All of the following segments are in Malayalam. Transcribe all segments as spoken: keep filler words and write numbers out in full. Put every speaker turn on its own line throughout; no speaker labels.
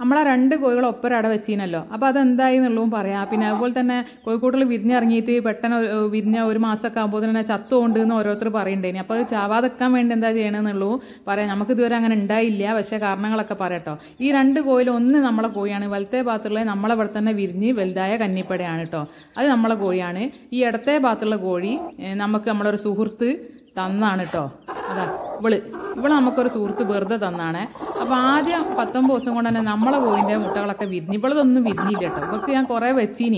നമ്മളെ രണ്ട് കോഴികൾ ഒപ്പരട വെച്ചീനല്ലോ. അപ്പോൾ അതെന്തായി എന്നുള്ളതും പറയാം. പിന്നെ അതുപോലെ തന്നെ കോഴിക്കോട്ടിൽ വിരിഞ്ഞിറങ്ങിയിട്ട് പെട്ടെന്ന് വിരിഞ്ഞ ഒരു മാസമൊക്കെ ആകുമ്പോൾ തന്നെ ചത്തുകൊണ്ട് എന്ന് ഓരോരുത്തർ പറയണ്ടേനി. അപ്പോൾ അത് ചാവാതെക്കാൻ വേണ്ടി എന്താ ചെയ്യണമെന്നുള്ളൂ പറയാം. നമുക്ക് ഇതുവരെ അങ്ങനെ ഉണ്ടായില്ല, പക്ഷേ കാരണങ്ങളൊക്കെ പറയട്ടോ. ഈ രണ്ട് കോഴിയിൽ ഒന്ന് നമ്മളെ കോഴിയാണ്. വലത്തെ ഭാഗത്തുള്ള നമ്മളെ ഇവിടെ തന്നെ വിരിഞ്ഞ് വലുതായ കന്നിപ്പടയാണ് കേട്ടോ. അത് നമ്മളെ കോഴിയാണ്. ഈ ഇടത്തെ ഭാഗത്തുള്ള കോഴി നമുക്ക് നമ്മളൊരു സുഹൃത്ത് തന്നാണ് കേട്ടോ. അതാ ഇവള് ഇവള് നമുക്കൊരു സുഹൃത്ത് വെറുതെ തന്നാണ്. അപ്പോൾ ആദ്യം പത്തൊമ്പത് ദിവസം കൊണ്ട് തന്നെ നമ്മളെ കോഴിൻ്റെ മുട്ടകളൊക്കെ വിരിഞ്ഞ് ഇവളതൊന്നും വിരിഞ്ഞില്ല കേട്ടോ. ഇവൾക്ക് ഞാൻ കുറേ വെച്ചീനി,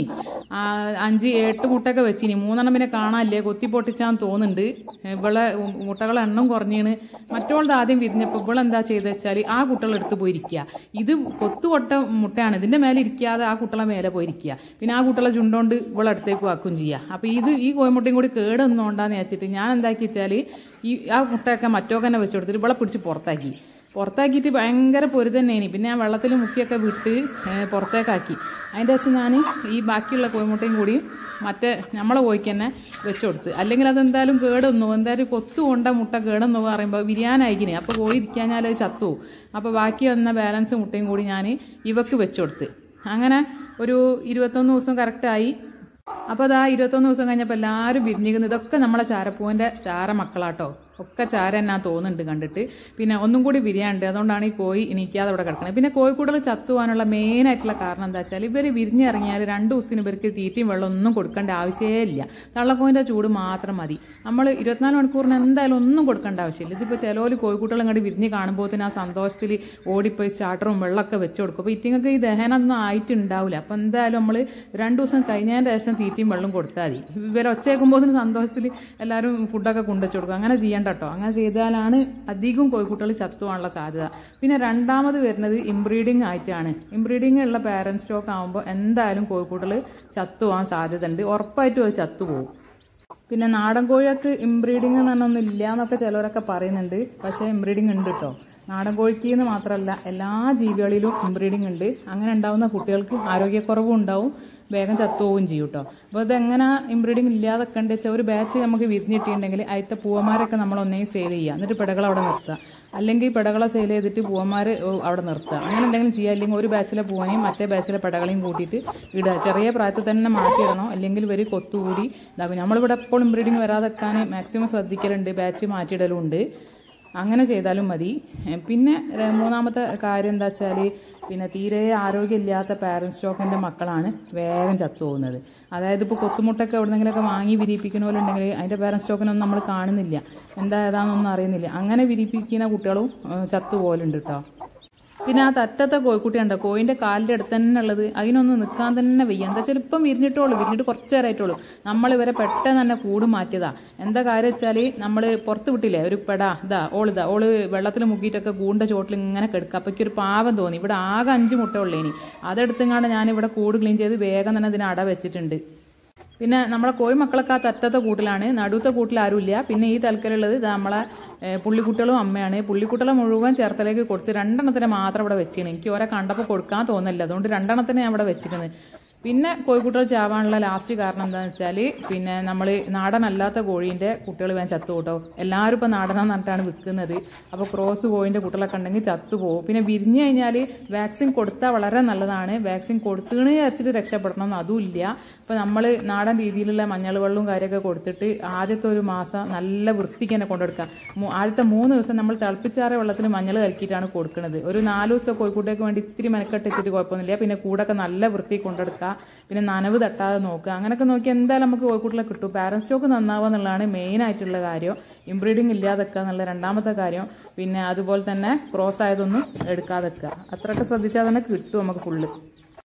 അഞ്ച് എട്ട് മുട്ടയൊക്കെ വെച്ചീനി. മൂന്നെണ്ണം പിന്നെ കാണാനില്ലേ, കൊത്തി പൊട്ടിച്ചാന്ന് തോന്നുന്നുണ്ട്. ഇവളെ മുട്ടകളെ എണ്ണം കുറഞ്ഞാണ്. മറ്റോളത് ആദ്യം വിരിഞ്ഞപ്പോൾ ഇവളെന്താ ചെയ്തെന്ന് വെച്ചാൽ ആ കുട്ടികൾ എടുത്ത് പോയിരിക്കുക. ഇത് കൊത്തു കൊട്ട മുട്ടയാണ്, ഇതിൻ്റെ മേലെ ഇരിക്കാതെ ആ കുട്ടികളെ മേലെ പോയിരിക്കുക. പിന്നെ ആ കുട്ടികളെ ചുണ്ടോണ്ട് ഇവളടുത്തേക്ക് വാക്കും ചെയ്യുക. അപ്പോൾ ഇത് ഈ കോഴിമുട്ടയും കൂടി കേടൊന്നുകൊണ്ടാന്ന് വെച്ചിട്ട് ഞാൻ എന്താക്കി വെച്ചാൽ ഈ ആ മുട്ടയൊക്കെ മറ്റോക്കെ തന്നെ വെച്ച് കൊടുത്തിട്ട് ഇവളെ പിടിച്ച് പുറത്താക്കി. പുറത്താക്കിയിട്ട് ഭയങ്കര പൊരു തന്നെയാണ്. പിന്നെ ഞാൻ വെള്ളത്തിൽ മുക്കിയൊക്കെ വിട്ട് പുറത്തേക്കാക്കി. അതിൻ്റെ ശേഷം ഞാൻ ഈ ബാക്കിയുള്ള കോഴിമുട്ടയും കൂടി മറ്റേ നമ്മളെ കോഴിക്ക് തന്നെ വെച്ച് കൊടുത്ത്. അല്ലെങ്കിൽ അതെന്തായാലും കേടൊന്നു, എന്തായാലും കൊത്തു കൊണ്ട മുട്ട കേടൊന്നു പറയുമ്പോൾ ബിരിയാനായിക്കിന്. അപ്പോൾ കോഴി ഇരിക്കാഞ്ഞാൽ അത് ചത്തു. അപ്പോൾ ബാക്കി വന്ന ബാലൻസ് മുട്ടയും കൂടി ഞാൻ ഇവക്ക് വെച്ച് കൊടുത്ത്. അങ്ങനെ ഒരു ഇരുപത്തൊന്ന് ദിവസം കറക്റ്റായി. അപ്പോൾ അതാ ഇരുപത്തൊന്ന് ദിവസം കഴിഞ്ഞപ്പോൾ എല്ലാവരും വിരിഞ്ഞിരിക്കുന്നത്. ഇതൊക്കെ നമ്മളെ ചാരപ്പൂവിൻ്റെ ചാര മക്കളാട്ടോ. ഒക്കെ ചാര എന്നാ തോന്നുന്നുണ്ട് കണ്ടിട്ട്. പിന്നെ ഒന്നും കൂടി വിരിയാണ്ട്, അതുകൊണ്ടാണ് ഈ കോഴി എണീക്കാതെ ഇവിടെ കിടക്കുന്നത്. പിന്നെ കോഴിക്കൂടുകൾ ചത്തുവാനുള്ള മെയിനായിട്ടുള്ള കാരണം എന്താ വെച്ചാൽ ഇവർ വിരിഞ്ഞിറങ്ങിയാൽ രണ്ട് ദിവസത്തിന് ഇവർക്ക് തീറ്റയും വെള്ളം ഒന്നും കൊടുക്കേണ്ട ആവശ്യമേ ഇല്ല. തള്ളക്കോയിൻ്റെ ചൂട് മാത്രം മതി. നമ്മൾ ഇരുപത്തിനാല് മണിക്കൂറിന് എന്തായാലും ഒന്നും കൊടുക്കേണ്ട ആവശ്യമില്ല. ഇതിപ്പോൾ ചിലവർ കോഴിക്കൂട്ടുകൾ ഇങ്ങോട്ട് വിരിഞ്ഞ് കാണുമ്പോൾ തന്നെ ആ സന്തോഷത്തിൽ ഓടിപ്പോയി സ്റ്റാർട്ടറും വെള്ളമൊക്കെ വെച്ച് കൊടുക്കും. അപ്പോൾ ഇറ്റിങ്ങൾക്ക് ഈ ദഹനമൊന്നും ആയിട്ടുണ്ടാവില്ല. അപ്പോൾ എന്തായാലും നമ്മൾ രണ്ട് ദിവസം കഴിഞ്ഞതിൻ്റെ ശേഷം തീറ്റയും വെള്ളം കൊടുത്താൽ മതി. ഇവരെ ഒച്ചയേക്കുമ്പോൾ തന്നെ സന്തോഷത്തിൽ എല്ലാവരും ഫുഡൊക്കെ കൊണ്ടുവച്ച് കൊടുക്കും. അങ്ങനെ ചെയ്യാൻ കേട്ടോ. അങ്ങനെ ചെയ്താലാണ് അധികം കോഴിക്കുട്ടികൾ ചത്തുവാനുള്ള സാധ്യത. പിന്നെ രണ്ടാമത് വരുന്നത് ഇംബ്രീഡിങ് ആയിട്ടാണ്. ഇംബ്രീഡിങ് ഉള്ള പാരന്റ് സ്റ്റോക്ക് ആകുമ്പോൾ എന്തായാലും കോഴിക്കുട്ടികൾ ചത്തുപോകാൻ സാധ്യത ഉണ്ട്. ഉറപ്പായിട്ടും അത് ചത്തുപോകും. പിന്നെ നാടൻ കോഴികൾക്ക് ഇംബ്രീഡിങ് എന്ന് പറഞ്ഞൊന്നും ഇല്ല എന്നൊക്കെ ചിലവരൊക്കെ പറയുന്നുണ്ട്. പക്ഷേ ഇംബ്രീഡിങ് ഉണ്ട് കേട്ടോ. നാടൻ കോഴിക്ക് എന്ന് മാത്രമല്ല എല്ലാ ജീവികളിലും ഇംബ്രീഡിങ് ഉണ്ട്. അങ്ങനെ ഉണ്ടാവുന്ന കുട്ടികൾക്ക് ആരോഗ്യക്കുറവും ഉണ്ടാവും, വേഗം ചത്തുപോവുകയും ചെയ്യും കേട്ടോ. അപ്പോൾ ഇതെങ്ങനെ ഇംബ്രീഡിങ് ഇല്ലാതൊക്കെ ഉണ്ട് വെച്ചാൽ ഒരു ബാച്ച് നമുക്ക് വിരിഞ്ഞിട്ടുണ്ടെങ്കിൽ അതിലത്തെ പൂവന്മാരൊക്കെ നമ്മൾ ഒന്നെങ്കിൽ സെയിൽ ചെയ്യുക, എന്നിട്ട് പിടകൾ അവിടെ നിർത്തുക. അല്ലെങ്കിൽ പിടകളെ സെയിൽ ചെയ്തിട്ട് പൂവന്മാർ അവിടെ നിർത്തുക. അങ്ങനെ എന്തെങ്കിലും ചെയ്യുക. അല്ലെങ്കിൽ ഒരു ബാച്ചിലെ പൂവനെയും മറ്റേ ബാച്ചിലെ പിടകളെയും കൂട്ടിയിട്ട് ഇടുക. ചെറിയ പ്രായത്തിൽ തന്നെ മാറ്റിയിടണം, അല്ലെങ്കിൽ ഇവർ കൊത്തുകൂടി ഇതാകും. നമ്മളിവിടെ എപ്പോഴും ഇംബ്രീഡിങ് വരാതെക്കാൻ മാക്സിമം ശ്രദ്ധിക്കലുണ്ട്, ബാച്ച് മാറ്റിയിടലും ഉണ്ട്. അങ്ങനെ ചെയ്താലും മതി. പിന്നെ മൂന്നാമത്തെ കാര്യം എന്താ വെച്ചാൽ പിന്നെ തീരെ ആരോഗ്യമില്ലാത്ത പാരന്റ് സ്റ്റോക്കിൻ്റെ മക്കളാണ് വേഗം ചത്തുപോകുന്നത്. അതായത് ഇപ്പോൾ കൊത്തുമുട്ടൊക്കെ എവിടെന്നെങ്കിലൊക്കെ വാങ്ങി വിരിയിപ്പിക്കുന്ന പോലെ ഉണ്ടെങ്കിൽ അതിൻ്റെ പാരന്റ് സ്റ്റോക്കിനൊന്നും നമ്മൾ കാണുന്നില്ല, എന്താ ഏതാണെന്നൊന്നും അറിയുന്നില്ല. അങ്ങനെ വിരിയിപ്പിക്കുന്ന കുട്ടികളും ചത്തുപോലുണ്ട് കേട്ടോ. പിന്നെ ആ തറ്റത്തെ കോഴിക്കുട്ടി ഉണ്ടോ, കോഴിൻ്റെ കാലിൻ്റെ അടുത്ത് തന്നെ ഉള്ളത്, അതിനൊന്നും നിൽക്കാൻ തന്നെ വയ്യ. എന്താ വെച്ചാൽ ഇപ്പം വിരിഞ്ഞിട്ടുള്ളൂ, വിരിഞ്ഞിട്ട് കുറച്ച് നേരമായിട്ടുള്ളൂ. നമ്മൾ ഇവരെ പെട്ടെന്ന് തന്നെ കൂട് മാറ്റിയതാ. എന്താ കാര്യം വെച്ചാൽ നമ്മൾ പുറത്ത് വിട്ടില്ലേ ഒരു പെടാ, ഇതാ ഓളിതാ ഓള് വെള്ളത്തിൽ മുക്കിയിട്ടൊക്കെ കൂടിൻ്റെ ചോട്ടിൽ ഇങ്ങനെ കിടക്കുക. അപ്പോൾ ഒരു പാവം തോന്നി. ഇവിടെ ആകെ അഞ്ച് മുട്ട ഉള്ളേനി. അതെടുത്തെങ്ങാണ്ട് ഞാനിവിടെ കൂട് ക്ലീൻ ചെയ്ത് വേഗം തന്നെ ഇതിന് അട വെച്ചിട്ടുണ്ട്. പിന്നെ നമ്മളെ കോഴി മക്കളൊക്കെ ആ തറ്റത്തെ കൂട്ടിലാണ്, നടുവത്തെ കൂട്ടിൽ ആരുമില്ല. പിന്നെ ഈ തൽക്കലുള്ളത് നമ്മളെ പുള്ളിക്കുട്ടികളും അമ്മയാണ്. പുള്ളിക്കുട്ടികളെ മുഴുവൻ ചേർത്തലേക്ക് കൊടുത്ത് രണ്ടെണ്ണത്തിനെ മാത്രം ഇവിടെ വെച്ചിരുന്നു. എനിക്ക് ഓരോ കണ്ടപ്പോൾ കൊടുക്കാൻ തോന്നില്ല, അതുകൊണ്ട് രണ്ടെണ്ണത്തിനെ ഞാൻ ഇവിടെ വെച്ചിരുന്നു. പിന്നെ കോഴിക്കുട്ടികൾ ചാവാനുള്ള ലാസ്റ്റ് കാരണം എന്താണെന്ന് വെച്ചാൽ പിന്നെ നമ്മൾ നാടനല്ലാത്ത കോഴീൻ്റെ കുട്ടികൾ വേഗം ചത്തു കൂട്ടോ. എല്ലാവരും ഇപ്പോൾ നാടനെന്ന് പറഞ്ഞിട്ടാണ് വിൽക്കുന്നത്. അപ്പോൾ ക്രോസ് കോഴീൻ്റെ കുട്ടികളൊക്കെ ഉണ്ടെങ്കിൽ ചത്തുപോകും. പിന്നെ വിരിഞ്ഞു കഴിഞ്ഞാൽ വാക്സിൻ കൊടുത്താൽ വളരെ നല്ലതാണ്. വാക്സിൻ കൊടുത്തുകണ് വിചാരിച്ചിട്ട് രക്ഷപ്പെടണമെന്ന് അതുമില്ല. ഇപ്പോൾ നമ്മൾ നാടൻ രീതിയിലുള്ള മഞ്ഞൾ വെള്ളവും കാര്യമൊക്കെ കൊടുത്തിട്ട് ആദ്യത്തെ ഒരു മാസം നല്ല വൃത്തിക്ക് തന്നെ കൊണ്ടെടുക്കുക. ആദ്യത്തെ മൂന്ന് ദിവസം നമ്മൾ തിളപ്പിച്ചാറിയ വെള്ളത്തിൽ മഞ്ഞൾ കലക്കിയിട്ടാണ് കൊടുക്കുന്നത്. ഒരു നാല് ദിവസം കോഴിക്കുട്ടിയൊക്കെ വേണ്ടി ഇത്തിരി മെനക്കെട്ട് വെച്ചിട്ട് കുഴപ്പമൊന്നുമില്ല. പിന്നെ കൂടൊക്കെ നല്ല വൃത്തി കൊണ്ടെടുക്കുക. പിന്നെ നനവ് തട്ടാതെ നോക്കുക. അങ്ങനെയൊക്കെ നോക്കി എന്തായാലും നമുക്ക് കോഴിക്കുട്ടികളെ കിട്ടും. പാരന്റ് സ്റ്റോക്ക് നന്നാവുക എന്നുള്ളതാണ് മെയിൻ ആയിട്ടുള്ള കാര്യം. ഇംബ്രീഡിങ് ഇല്ലാതെക്കുക എന്നുള്ള രണ്ടാമത്തെ കാര്യം. പിന്നെ അതുപോലെ തന്നെ ക്രോസ് ആയതൊന്നും എടുക്കാതെക്കുക. അത്രയൊക്കെ ശ്രദ്ധിച്ചാൽ തന്നെ കിട്ടും നമുക്ക് ഫുള്ള്.